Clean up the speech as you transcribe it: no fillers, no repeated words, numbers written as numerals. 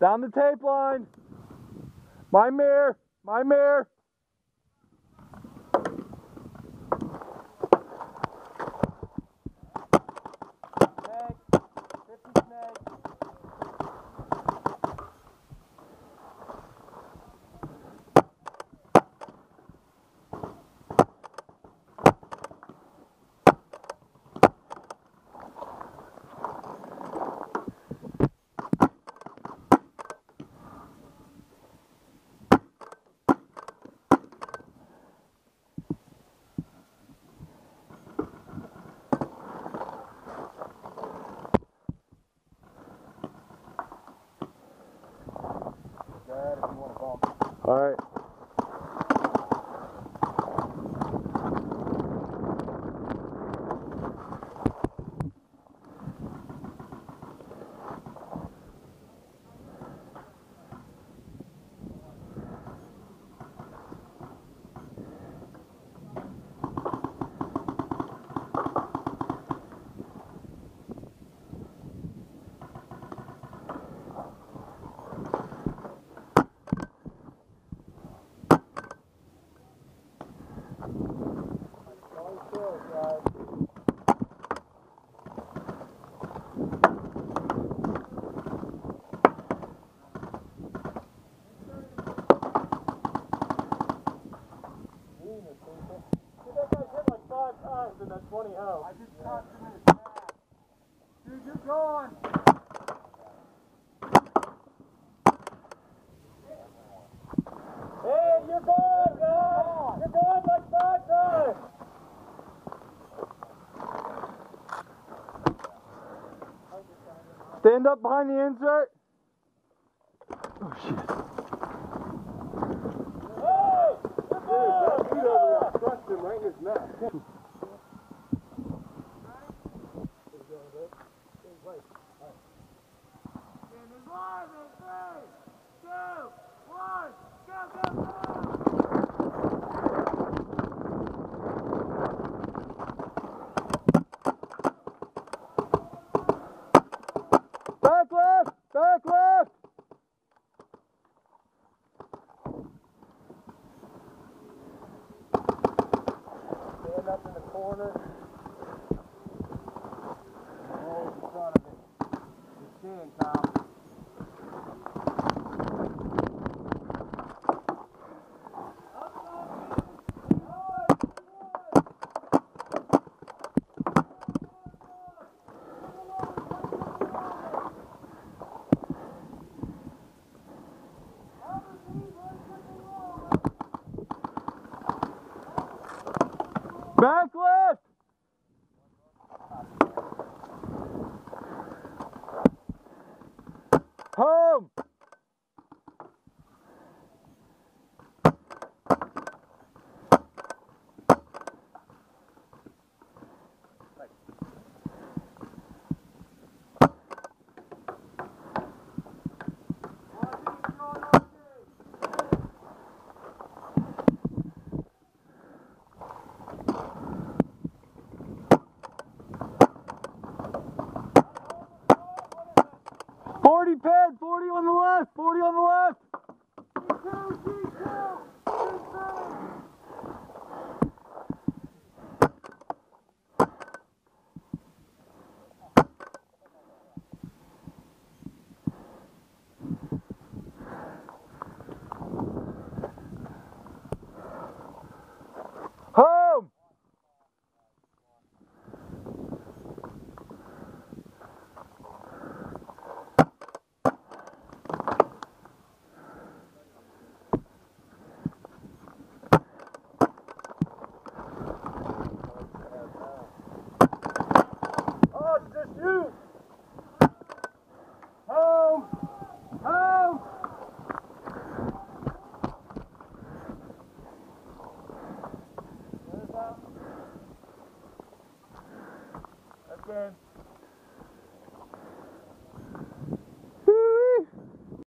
Down the tape line. My mirror. My mirror. All right. I just caught him in his back. Dude, you're gone. Hey, you're gone, guys! You're gone like 5 times! Stand up behind the insert. Oh, shit. Hey! You're gone! Dude, that dude over there, I crushed him right in his neck. Back left! Back left! Stand up in the corner. Hold in front of it. You're seeing, Kyle. 40 pad, 40 on the left, 40 on the left. Home! Oh, it's just you! Home! Home! Okay.